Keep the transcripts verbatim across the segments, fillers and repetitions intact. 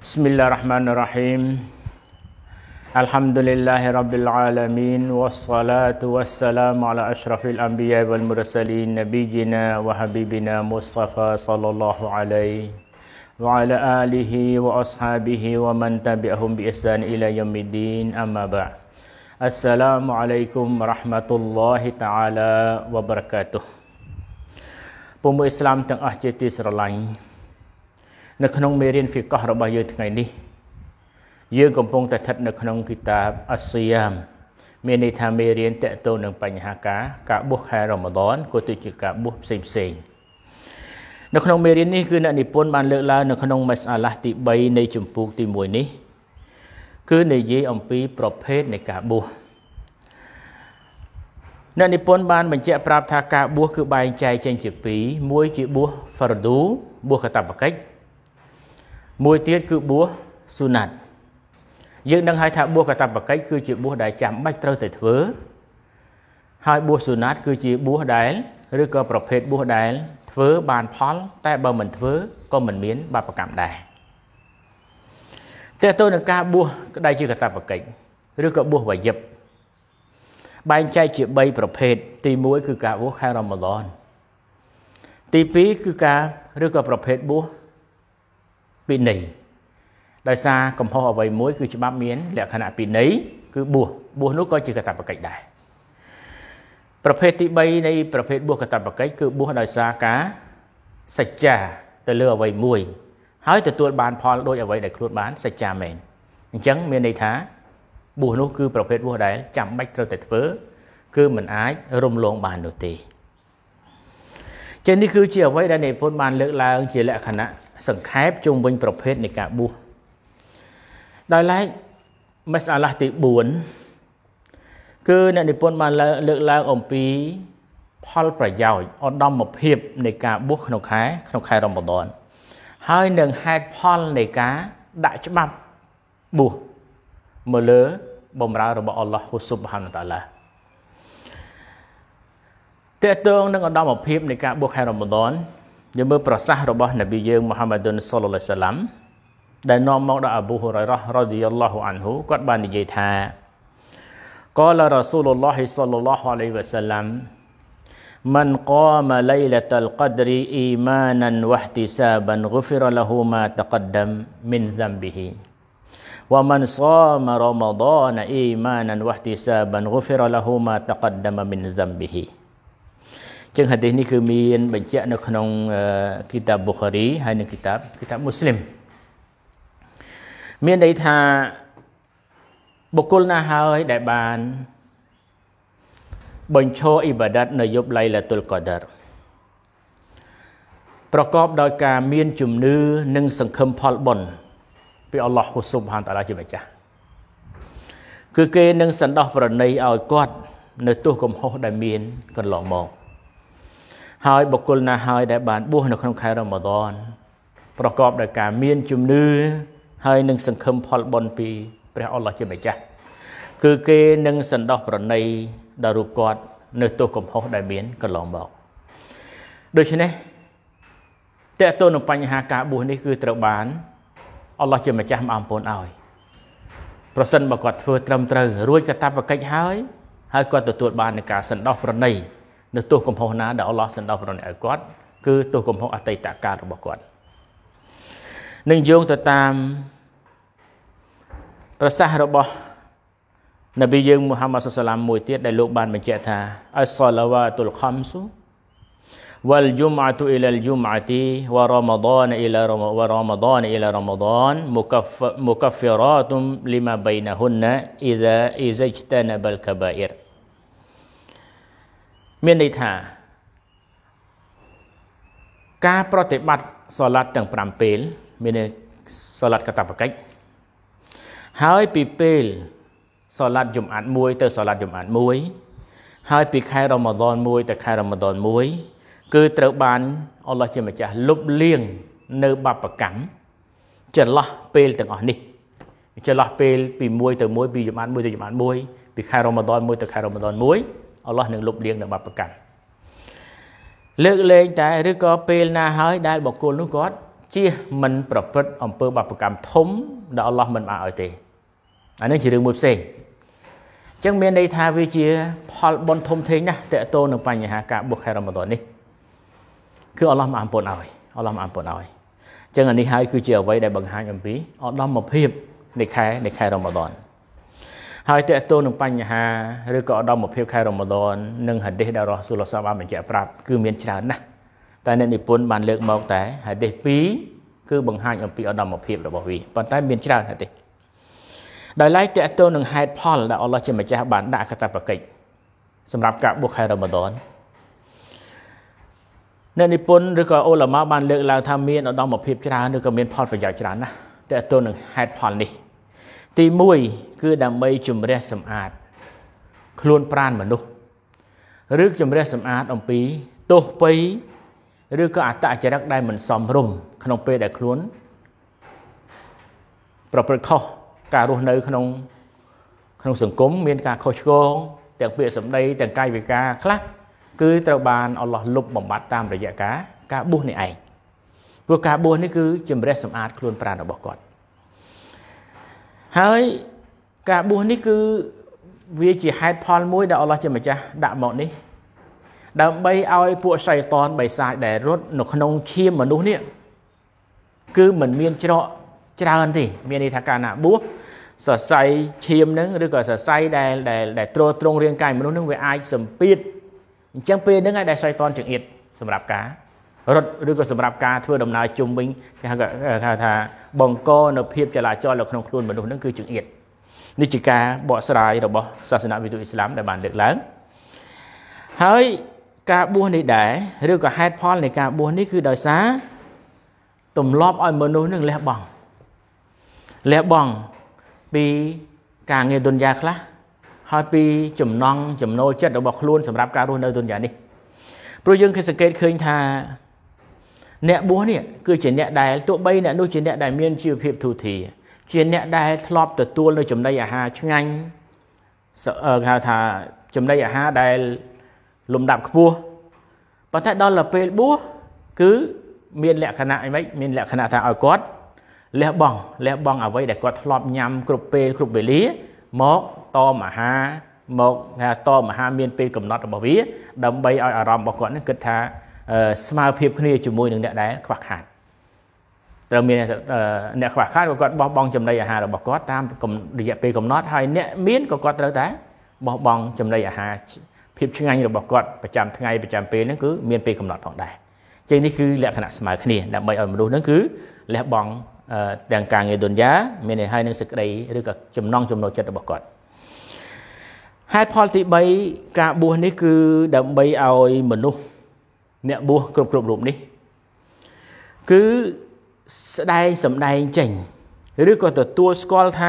Bismillahirrahmanirrahim. Alhamdulillahirabbil alamin wassalatu wassalamu ala asyrafil anbiya wal mursalin nabiyyina wa habibina Mustafa sallallahu alaihi wa ala alihi wa ashabihi wa man tabi'ahum bi ihsan ila yaumiddin amma ba'd. Assalamualaikum warahmatullahi taala wabarakatuh. ពុំឥស្លាមទាំងអស់ជាទីស្រឡាញ់ នៅក្នុងមេរៀនហ្វីកះរបស់យើងថ្ងៃនេះយើងកំពុងតែស្ថិតនៅក្នុងគីតាបអស្ស៊ីយ៉ាមមានន័យថាមេរៀនតកតងនឹងបញ្ហាការការបួសខែរ៉ាម៉ាឌនក៏ដូចជាការបួសផ្សេងផ្សេងនៅក្នុងមេរៀននេះគឺអ្នកនិពន្ធបានលើកឡើងនៅក្នុងម៉ាសាឡាទី 3 នៃជំពូកទី 1 នេះគឺនិយាយអំពីប្រភេទនៃការបួសអ្នកនិពន្ធបានបញ្ជាក់ប្រាប់ថាការបួសគឺបែងចែកចេញជាពីរមួយជាបួសហ្វារឌូបួសកតបកិច្ចមួយទៀតគឺបួសស៊ូណាត់យើងដឹងហើយថាបួសកតបកិច្ចគឺជាបួសដែលចាំបាច់ត្រូវតែធ្វើហើយបួសស៊ូណាត់គឺជាបួសដែលឬក៏ប្រភេទបួសដែលធ្វើបានផលតែបើមិនធ្វើក៏មិនមានបាបកម្មដែរតែទៅនឹងការបួសក្តីជាកតបកិច្ចឬក៏បួសវាយិបបែងចែកជា 3 ប្រភេទទី 1 គឺការបួសខែរ៉ាម៉ាឌនទី 2 គឺការឬក៏ប្រភេទបួសពិន័យដោយសារកំហុសអ្វីមួយគឺច្បាប់មានលក្ខណៈពិន័យគឺបួសបួសនោះក៏ជាកតបកិច្ចដែរប្រភេទទី 3 នៃប្រភេទបួសកតបកិច្ចគឺបួសដោយសារការសច្ចាទៅលើអ្វីមួយហើយទទួលបានផលដោយអ្វីដែលខ្លួនបានសច្ចាមែនអញ្ចឹងមានន័យថាបួសនោះគឺប្រភេទបួសដែលចាំបាច់ត្រូវតែធ្វើគឺមិនអាចរំលងបាននោះទេចឹងនេះគឺជាអ្វីដែលនិពន្ធបានលើកឡើងជាលក្ខណៈសង្ខេបជុំវិញប្រភេទនៃការបួសដោយឡែកម៉ាសាឡាទី 4 គឺអ្នកនិពន្ធបានលើកឡើងអំពីផលប្រយោជន៍ឧត្តមភាពនៃការបួសក្នុងខែក្នុងខែរ៉ាម៉ាឌនហើយនឹងហេតុផលនៃការដាក់ច្បាប់បួសមកលើបម្រើរបស់អល់ឡោះស៊ុបហានតាឡាតើតើនឹងឧត្តមភាពនៃការបួសខែរ៉ាម៉ាឌនយើងមើលប្រសាសន៍របស់នប៊ីយើងមូហាម៉ាឌុនសល្លឡោះអាឡៃសាឡាំដែលនាំមកដល់អប៊ូហ៊ុរ៉ៃរ៉ារ៉ាឌីយ៉ាឡោះអានហ៊ូគាត់បាននិយាយថាកាលរ៉ាស៊ូលឡោះសល្លឡោះអាឡៃវ៉ាសាឡាំمن قام ليلة القدر إيمانا واحتسابا غفر له ما تقدم من ذنبه ومن صام رمضان إيمانا واحتسابا غفر له ما تقدم من ذنبه ចឹងហាឌីសនេះគឺមានបញ្ជាក់នៅក្នុងគីតាប៊ូខារីហើយនិងគីតាបគីតាបមូស្លីមមានន័យថាបុគ្គលណាហើយដែលបានបញ្ឈរអ៊ីបាដាតនៅយប់ឡៃឡាតុលកដរប្រកបដោយការមានជំនឿនិងសង្ឃឹមផលបុណ្យពីអល់ឡោះស៊ុបហានតាឡាជាម្ចាស់គឺគេនឹងសន្តោសប្រណីឲ្យគាត់នៅទោសកំហុសដែលមានកន្លងមកហើយបុគ្គលណាហើយដែលបានបួសនៅក្នុងខែរ៉ាម៉ាឌនប្រកបដោយការមានជំនឿហើយនឹងសង្ឃឹមផលបុណ្យពីព្រះអល់ឡោះជាម្ចាស់គឺគេនឹងសន្តោសប្រណីដល់រូបគាត់នៅទោសកំហុសដែលមានកន្លងមកដូច្នេះតើតើនឹងបញ្ហាការបួសនេះគឺត្រូវបានអល់ឡោះជាម្ចាស់មកអំពូនឲ្យប្រសិនបើគាត់ធ្វើត្រឹមត្រូវរួចកាតព្វកិច្ចហើយហើយគាត់ទទួលបាននឹងការសន្តោសប្រណីនៅទោសកំហុសណាដែលអល់ឡោះសន្តោសប្រណីឲ្យគាត់គឺទោសកំហុសអតីតកាលរបស់គាត់នឹងយោងទៅតាមប្រសាសន៍របស់នប៊ីយើងមូហាម៉ាត់សល្លឡាមមួយទៀតដែលលោកបានបញ្ជាក់ថាអស្សាឡាវ៉ាតុលខំស៊ូវ៉ាល់ជុំអាតុអ៊ីឡាល់ជុំអាទីវ៉ារ៉ាម៉ាឌនអ៊ីឡារ៉ាម៉ាវ៉ារ៉ាម៉ាឌនអ៊ីឡារ៉ាម៉ាឌនមុកហ្វមុកហ្វីរ៉ាតុមលីម៉ាបៃណាហ៊ុនណាអ៊ីហ្សាអ៊ីហ្សាជ្តាណាបលកបាអ៊ីរមានន័យថាការប្រតិបត្តិសូឡាត់ទាំង 5 ពេលមានសូឡាត់កតបកិច្ចហើយពីពេលសូឡាត់ជុំអាតមួយទៅសូឡាត់ជុំអាតមួយហើយពីខែរ៉ាម៉ាឌនមួយទៅខែរ៉ាម៉ាឌនមួយគឺត្រូវបានអល់ឡោះជាម្ចាស់លុបលាងនៅបាបកម្មចន្លោះពេលទាំងអស់នេះចន្លោះពេលពីមួយទៅមួយពីជុំអាតមួយទៅជុំអាតមួយពីខែរ៉ាម៉ាឌនមួយទៅខែរ៉ាម៉ាឌនមួយអល់ឡោះនឹងលុបលាងនៅបាបកម្មលើកលែងតែឬក៏ពេលណាហើយដែលបុគ្គលនោះគាត់ chia mìnhประพฤติអំពើបាបកម្មធំដែលអល់ឡោះមិនបានឲ្យទេអានេះជារឿងមួយផ្សេងអញ្ចឹងមានន័យថាវាជាផលបុណ្យធំធេងណាស់តើតើនឹងបញ្ហាការបួសខែរ៉ាម៉ាឌននេះគឺអល់ឡោះបានអពុនឲ្យអល់ឡោះបានអពុនឲ្យអញ្ចឹងអានេះហើយគឺជាអ្វីដែលបង្ហាញអំពីឧត្តមភាពនៃខែនៃខែរ៉ាម៉ាឌនហើយតើតើនឹងបញ្ហាឬក៏ឧត្តមភាពខែរ៉ាម៉ាឌននិងហាឌីសដែលរ៉ាស៊ូលសាបានបញ្ជាក់ប្រាប់គឺមានច្រើនណាស់តែអ្នកនិពន្ធបានលើកមកតែហាឌីសពីរគឺបង្ហាញអំពីឧត្តមភាពរបស់វាប៉ុន្តែមានច្រើនណាស់ទេដោយឡែកតើតើនឹងហេតុផលដែលអល់ឡោះជាម្ចាស់បានដាក់កាតព្វកិច្ចសម្រាប់ការបួសខែរ៉ាម៉ាឌនអ្នកនិពន្ធឬក៏អ៊ូឡាម៉ាបានលើកឡើងថាមានឧត្តមភាពច្រើនឬក៏មានផលប្រយោជន៍ច្រើនណាស់តើតើនឹងហេតុផលនេះទីមួយគឺដើម្បីជំរះសម្អាតខ្លួនប្រាណមនុស្សឬជំរះសម្អាតអំពីទោសពៃឬក៏អត្តចរិតដែលមិនសមរម្យក្នុងពេលដែលខ្លួនប្រព្រឹត្តខុសការរស់នៅក្នុងក្នុងសង្គមមានការខុសឆ្គងទាំងពាក្យសម្ដីទាំងកាយវិការខ្លះគឺត្រូវបានអល់ឡោះលុបបំបាត់តាមរយៈការការបួសនេះឯងព្រោះការបួសនេះគឺជំរះសម្អាតខ្លួនប្រាណរបស់គាត់ហើយការបួសនេះគឺវាជាហេតុផលមួយដែលអល់ឡោះជាម្ចាស់ដាក់មកនេះដើម្បីឲ្យពួកសៃតានបិសាចដែលរត់នៅក្នុងឈាមមនុស្សនេះគឺមិនមានច្រកច្រើនទេមានន័យថាកាលណាបួសសរសៃឈាមហ្នឹងឬក៏សរសៃដែលដែលទ្រទ្រង់រាងកាយមនុស្សហ្នឹងវាអាចសម្ពាធអញ្ចឹងពេលហ្នឹងឲ្យដែលសៃតានចង្អៀតសម្រាប់ការរត់ឬក៏សម្រាប់ការធ្វើដំណើរជុំវិញគេហៅថាបង្កនៅភាពចលាចលនៅក្នុងខ្លួនមនុស្សហ្នឹងគឺចង្អៀតនេះជាការបកស្រាយរបស់សាសនាវិទូអ៊ីស្លាមដែលបានលើកឡើងហើយការបួសនេះដែរឬក៏ហេតុផលនៃការបួសនេះគឺដោយសារទម្លាប់ឲ្យមនុស្សនឹងលះបង់លះបង់ពីការងារទុនយ៉ាខ្លះហើយពីចំណង់ចំណូលចិត្តរបស់ខ្លួនសម្រាប់ការរស់នៅទុនយ៉ានេះព្រោះយើងគេសង្កេតឃើញថាអ្នកបួសនេះគឺជាអ្នកដែលទោះបីអ្នកនោះជាអ្នកដែលមានជីវភាពទូធាជាអ្នកដែលធ្លាប់ទទួលនៅចំណីអាហារឆ្ងាញ់គេហៅថាចំណីអាហារដែលលំដាប់ខ្ពស់ប៉ុន្តែដល់ទៅពេលបួសគឺមានលក្ខណៈអីម៉េចមានលក្ខណៈថាឲ្យគាត់លះបង់លះបង់អ្វីដែលគាត់ធ្លាប់ញ៉ាំគ្រប់ពេលគ្រប់វេលាមកតមអាហារមកថាតមអាហារមានពេលកំណត់របស់វាដើម្បីឲ្យអារម្មណ៍របស់គាត់នឹងគិតថាស្មើភាពគ្នាជាមួយនឹងអ្នកដែលខ្វះខាតត្រូវមានអ្នកខ្វះខាតក៏គាត់បោះបង់ចំណីអាហាររបស់គាត់តាមរយៈពេលកំណត់ហើយអ្នកមានក៏គាត់ត្រូវតែបោះបង់ចំណីអាហារភាពឆ្ងាញ់របស់គាត់ប្រចាំថ្ងៃប្រចាំពេលហ្នឹងគឺមានពេលកំណត់ផងដែរអញ្ចឹងនេះគឺលក្ខណៈស្មើគ្នាដើម្បីឲ្យមនុស្សហ្នឹងគឺលះបង់ទាំងការងារទុនយ៉ាមានឲ្យនឹងសេចក្តីឬក៏ចំណង់ចំណូលចិត្តរបស់គាត់ហេតុផលទីបីការបួសនេះគឺដើម្បីឲ្យមនុស្សអ្នកបួសគ្រប់គ្រប់រូបនេះគឺស្ដែងសម្ដែងចេញឬក៏ទទួលស្គាល់ថា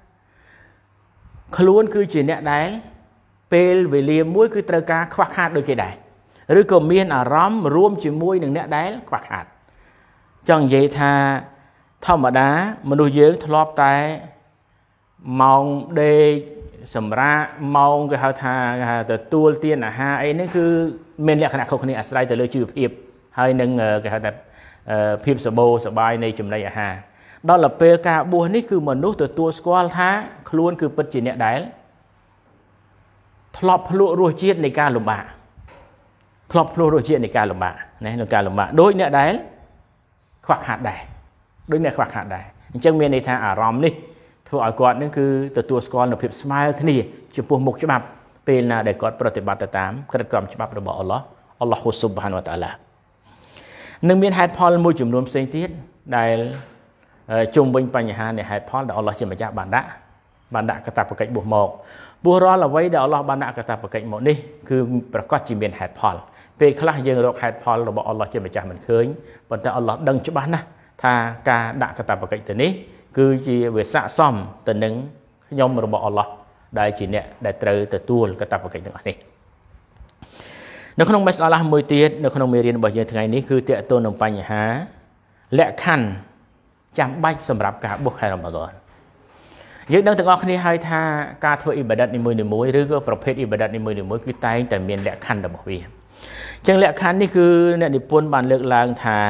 ខ្លួនគឺជាអ្នកដែលពេលវេលាមួយគឺត្រូវការខ្វះខាតដូចគេដែរឬក៏មានអារម្មណ៍រួមជាមួយនឹងអ្នកដែលខ្វះខាតចង់និយាយថាធម្មតាមនុស្សយើងធ្លាប់តែម៉ោងដេកសម្រាប់ម៉ោងគេហៅថាទទួលទានអាហារអីនេះគឺមានលក្ខណៈខុសគ្នាអាស្រ័យទៅលើជីវភាពហើយនឹងគេហៅថាភាពសបោសបាយនៃចំណីអាហារដល់ទៅពេលការបួសនេះគឺមនុស្សទទួលស្គាល់ថាខ្លួនគឺពិតជាអ្នកដែលធ្លាប់ភ្លក់រសជាតិនៃការលំបាកធ្លាប់ភ្លក់រសជាតិនៃការលំបាកណាក្នុងការលំបាកដូចអ្នកដែលខ្វះខាតដែរដូចអ្នកខ្វះខាតដែរអញ្ចឹងមានន័យថាអារម្មណ៍នេះធ្វើឲ្យគាត់នឹងគឺទទួលស្គាល់នូវភាពស្មើគ្នាចំពោះមុខច្បាប់ពេលណាដែលគាត់ប្រតិបត្តិទៅតាមក្រឹតក្រមច្បាប់របស់អល់ឡោះអល់ឡោះស៊ុបហានវតាឡានឹងមានហេតុផលមួយចំនួនផ្សេងទៀតដែលជុំវិញបញ្ហានៃហេតុផលដែលអល់ឡោះជាម្ចាស់បានដាក់បានដាក់កាតព្វកិច្ចបួសមកព្រោះរាល់អ្វីដែលអល់ឡោះបានដាក់កាតព្វកិច្ចមកនេះគឺប្រកាសជាមានហេតុផលពេលខ្លះយើងរកហេតុផលរបស់អល់ឡោះជាម្ចាស់មិនឃើញប៉ុន្តែអល់ឡោះដឹងច្បាស់ណាស់ថាការដាក់កាតព្វកិច្ចទៅនេះគឺជាវាស័ក្តិសមទៅនឹងខ្ញុំរបស់អល់ឡោះដែលជាអ្នកដែលត្រូវទទួលកាតព្វកិច្ចទាំងអស់នេះនៅក្នុងមេសាឡាមួយទៀតនៅក្នុងមេរៀនរបស់យើងថ្ងៃនេះគឺទាក់ទងនឹងបញ្ហាលក្ខខណ្ឌចាំបាច់សម្រាប់ការបួសខែរ៉ាម៉ាឌនយើងដឹងទាំងអស់គ្នាហើយថាការធ្វើអ៊ីបាដាតនីមួយៗឬក៏ប្រភេទអ៊ីបាដាតនីមួយៗគឺតែងតែមានលក្ខខណ្ឌរបស់វាអញ្ចឹងលក្ខខណ្ឌនេះគឺអ្នកនិពន្ធបានលើកឡើងថា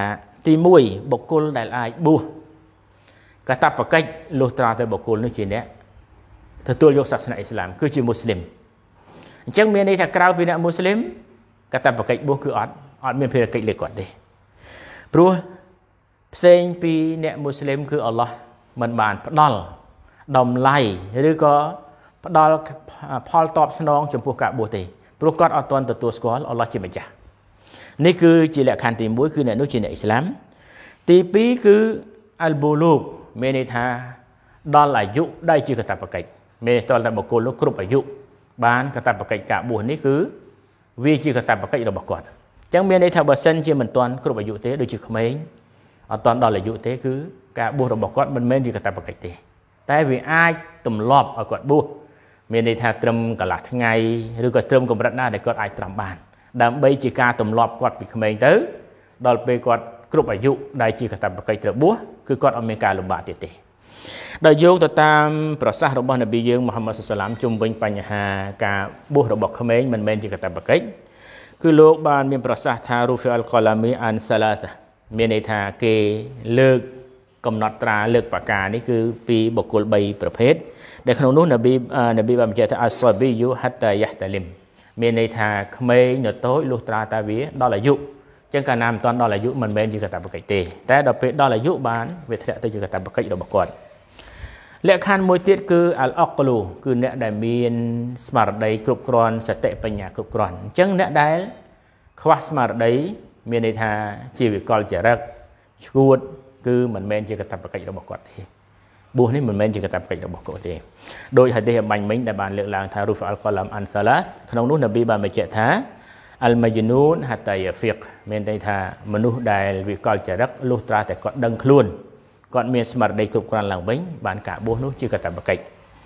ទីមួយបុគ្គលដែលអាចបួសកាតព្វកិច្ចលុះត្រាតែបុគ្គលនោះជាអ្នកទទួលយកសាសនាអ៊ីស្លាមគឺជាមូស្លីមអញ្ចឹងមានន័យថាក្រៅពីអ្នកមូស្លីមកាតព្វកិច្ចបួសគឺអត់អត់មានភារកិច្ចលើគាត់ទេព្រោះផ្សេងពីអ្នកមូស្លីមគឺអល់ឡោះមិនបានផ្ដល់តម្លៃឬក៏ផ្ដល់ផលតបស្នងចំពោះការបួសទេព្រោះគាត់អត់ទាន់ទទួលស្គាល់អល់ឡោះជាម្ចាស់នេះគឺជាលក្ខខណ្ឌទីមួយគឺអ្នកនោះជាអ្នកអ៊ីស្លាមទីពីរគឺអលបូលូកមានន័យថាដល់អាយុដែលជាកាតព្វកិច្ចមានន័យថាបុគ្គលនោះគ្រប់អាយុបានកាតព្វកិច្ចការបួសនេះគឺវាជាកាតព្វកិច្ចរបស់គាត់អញ្ចឹងមានន័យថាបើសិនជាមិនទាន់គ្រប់អាយុទេដូចជាក្មេងអត់ទាន់ដល់អាយុទេគឺការបួសរបស់គាត់មិនមែនជាកាតព្វកិច្ចទេតែវាអាចទម្លាប់ឲ្យគាត់បួសមានន័យថាត្រឹមកន្លះថ្ងៃឬក៏ត្រឹមកម្រិតណាដែលគាត់អាចត្រាំបានដើម្បីជាការទម្លាប់គាត់ពីក្មេងទៅដល់ពេលគាត់គ្រប់អាយុដែលជាកាតព្វកិច្ចត្រូវបួសគឺគាត់អត់មានការលំបាកទៀតទេដោយយោងទៅតាមប្រសាសន៍របស់នប៊ីយើងមូហាម៉ាត់សល្លាមជុំវិញបញ្ហាការបួសរបស់ក្មេងមិនមែនជាកាតព្វកិច្ចគឺលោកបានមានប្រសាសន៍ថារូហ្វីអលកឡាមីអានសាឡាសាមានន័យថាគេលើកកំណត់ត្រាលើកបកានេះគឺពីបុគ្គលបីប្រភេទដែលក្នុងនោះនប៊ីនប៊ីបានបញ្ជាក់ថាអស្សាប៊ីយូហាតាយ៉ាតាលីមមានន័យថាក្មេងនៅតូចលុះត្រាតែវាដល់អាយុអញ្ចឹងកាលណាមិនទាន់ដល់អាយុមិនមែនជាកាតព្វកិច្ចទេតែដល់ពេលដល់អាយុបានវាធ្លាក់ទៅជាកាតព្វកិច្ចរបស់គាត់លក្ខខណ្ឌមួយទៀតគឺអលអក្លូគឺអ្នកដែលមានស្មារតីគ្រប់គ្រាន់សតិបញ្ញាគ្រប់គ្រាន់អញ្ចឹងអ្នកដែលខ្វះស្មារតីមានន័យថាជាវិកលចរិតឈួតគឺមិនមែនជាកាតព្វកិច្ចរបស់គាត់ទេបួសនេះមិនមែនជាកាតព្វកិច្ចរបស់គាត់ទេដោយហាឌីសបាញ់មិញដែលបានលើកឡើងថារូហ្វអលកឡាមអានសាឡាសក្នុងនោះនប៊ីបានបញ្ជាក់ថាអលម៉ាយនូនហាតាយ៉ាហ្វីកមានន័យថាមនុស្សដែលវិកលចរិតលុះត្រាតែគាត់ដឹងខ្លួនគាត់មានស្មារតីគ្រប់គ្រាន់ឡើងវិញបានការបួសនោះជាកាតព្វកិច្ច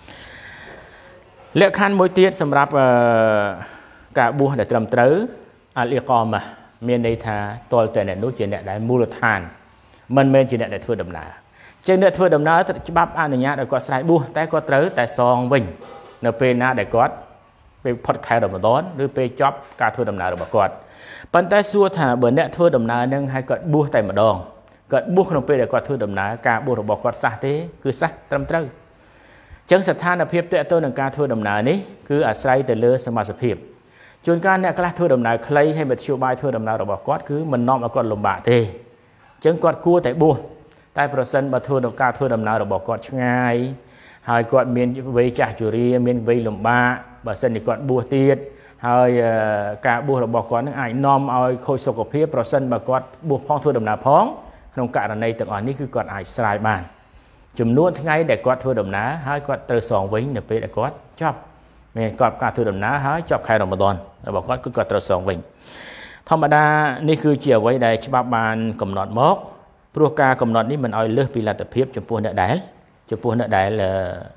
លក្ខខណ្ឌមួយទៀតសម្រាប់ការបួសដែលត្រឹមត្រូវអលអ៊ីកាម៉ាមានន័យថាតលតែអ្នកនោះជាអ្នកដែលមូលដ្ឋានមិនមែនជាអ្នកដែលធ្វើដំណើរចឹងអ្នកធ្វើដំណើរច្បាប់អនុញ្ញាតឲ្យគាត់ស្រែកបួសតែគាត់ត្រូវតែសងវិញនៅពេលណាដែលគាត់ពេលផុតខែរ៉ាម៉ាឌនឬពេលចប់ការធ្វើដំណើររបស់គាត់ប៉ុន្តែសួរថាបើអ្នកធ្វើដំណើរនឹងឲ្យគាត់បួសតែម្ដងគាត់បួសក្នុងពេលដែលគាត់ធ្វើដំណើរការបួសរបស់គាត់សះទេគឺសះត្រឹមត្រូវចឹងស្ថានភាពតេតទៅនឹងការធ្វើដំណើរនេះគឺអាស្រ័យទៅលើសមាសភាពជួនកាលអ្នកខ្លះធ្វើដំណើរខ្លីហើយមធ្យោបាយធ្វើដំណើររបស់គាត់គឺមិននាំឲ្យគាត់លំបាកទេចឹងគាត់គួរតែបួសតែប្រសិនបើធ្វើក្នុងការធ្វើដំណើររបស់គាត់ឆ្ងាយហើយគាត់មានវ័យចាស់ជរាមានវ័យលំបាកបើសិនជាគាត់បួសទៀតហើយការបួសរបស់គាត់នឹងអាចនាំឲ្យខូចសុខភាពប្រសិនបើគាត់បួសផងធ្វើដំណើរផងក្នុងករណីទាំងអស់នេះគឺគាត់អាចស្រាយបានចំនួនថ្ងៃដែលគាត់ធ្វើដំណើរហើយគាត់ត្រូវសងវិញនៅពេលដែលគាត់ចប់មានគាត់ការធ្វើដំណើរហើយចប់ខែរ៉ាម៉ាឌនរបស់គាត់គឺគាត់ត្រូវសងវិញធម្មតានេះគឺជាអ្វីដែលច្បាប់បានកំណត់មកព្រោះការកំណត់នេះមិនឲ្យលើសពីលទ្ធភាពចំពោះអ្នកដែលចំពោះអ្នកដែលអឺ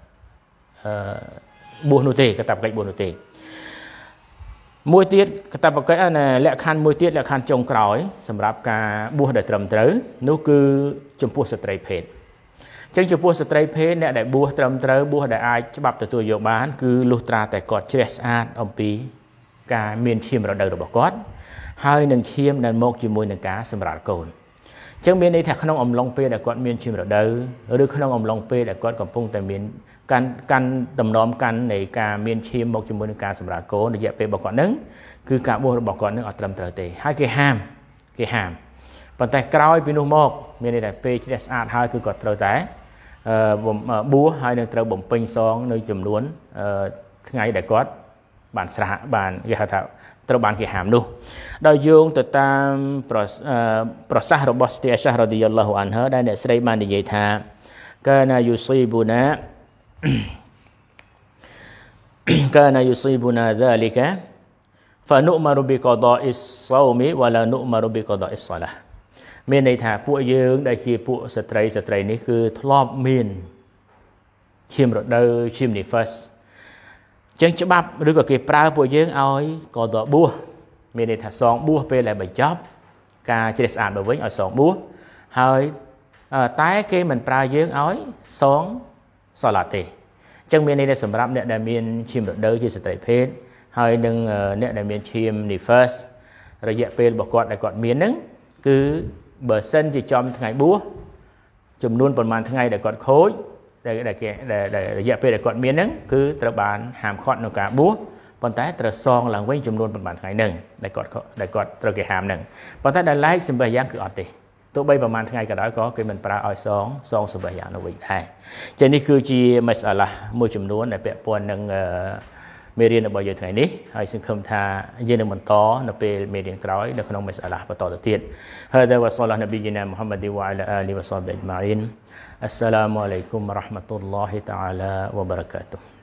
បួសនោះទេកាតព្វកិច្ចបួសនោះទេមួយទៀតកាតព្វកិច្ចលក្ខខណ្ឌមួយទៀតលក្ខខណ្ឌចុងក្រោយសម្រាប់ការបួសដែលត្រឹមត្រូវនោះគឺចំពោះស្ត្រីភេទចឹងចំពោះស្ត្រីភេទអ្នកដែលបួសត្រឹមត្រូវបួសដែលអាចច្បាប់ទទួលយកបានគឺលុះត្រាតែគាត់ជ្រះស្អាតអំពីការមានឈាមរដូវរបស់គាត់ហើយនឹងឈាមដែលមកជាមួយនឹងការសម្រាលកូនចឹងមានន័យថាក្នុងអំឡុងពេលដែលគាត់មានឈាមរដូវឬក្នុងអំឡុងពេលដែលគាត់កំពុងតែមានកាន់កាន់ដំណំកាន់នៃការមានឈាមមកជាមួយនឹងការសម្រាលកូនរយៈពេលរបស់គាត់នឹងគឺការបួសរបស់គាត់នឹងអត់ត្រឹមត្រូវទេហើយគេហាមគេហាមប៉ុន្តែក្រោយពីនោះមកមានន័យថាពេលជ្រះស្អាតហើយគឺគាត់ត្រូវតែបួសហើយនឹងត្រូវបំពេញសងនៅចំនួនថ្ងៃដែលគាត់បានស្រះបានគេហៅថាត្រូវបានគេហាមនោះដោយយោងទៅតាមប្រសាសន៍របស់ស្ទីអាសារ៉ាឌីយ៉ាឡោះអានហាដែលអ្នកស្រីបាននិយាយថាកាណាយូស៊ីប៊ូណាកាណាយូស៊ីប៊ូណាហ្សាលីកាហ្វានុមរប៊ីកដាអ៊ីសសោមីវ៉ាឡានុមរប៊ីកដាអ៊ីសសាឡាមានន័យថាពួកយើងដែលជាពួកស្ត្រីស្ត្រីនេះគឺធ្លាប់មានឈាមរដូវឈាមនីហ្វាសចឹងច្បាប់ឬក៏គេប្រើពួកយើងឲ្យកដបួសមានន័យថាសងបួសពេលដែលបញ្ចប់ការជ្រះស្អាតទៅវិញឲ្យសងបួសហើយតែគេមិនប្រើយើងឲ្យសងសាឡាទេចឹងមានន័យថាសម្រាប់អ្នកដែលមានឈាមរដូវជាស្ត្រីភេទហើយនឹងអ្នកដែលមានឈាមនីហ្វាសរយៈពេលរបស់គាត់ដែលគាត់មានហ្នឹងគឺបើសិនជាចំថ្ងៃបួសចំនួនប្រមាណថ្ងៃដែលគាត់ខូចដែលដែលគេដែលរយៈពេលដែលគាត់មានហ្នឹងគឺត្រូវបានហាមឃាត់នៅការបួសប៉ុន្តែត្រូវសងឡើងវិញចំនួនប្រមាណថ្ងៃហ្នឹងដែលគាត់ដែលគាត់ត្រូវគេហាមហ្នឹងប៉ុន្តែដែលឡែកសម្បះយ៉ាងគឺអត់ទេទោះបីប្រមាណថ្ងៃក៏ដោយក៏គេមិនប្រើឲ្យសងសងសម្បះយ៉ាងនោះវិញដែរចឹងនេះគឺជាមស្អាឡាមួយចំនួនដែលពាក់ព័ន្ធនឹងមេរៀនរបស់យើងថ្ងៃនេះហើយសង្ឃឹមថាយើងនឹងបន្តនៅពេលមេរៀនក្រោយនៅក្នុងមស្អាឡាបន្តទៅទៀតហើយដែលវ៉ាសឡានប៊ីជីណាមុហម៉ាឌីវ៉ាអាឡាអាលីវ៉ាសប៊ីអ៊ីម៉ាអ៊ីនអស្សឡាមអាឡៃគុំរ៉ាហ្មាតុលឡោះតាអាឡាវ៉ាបារកាតុហ៍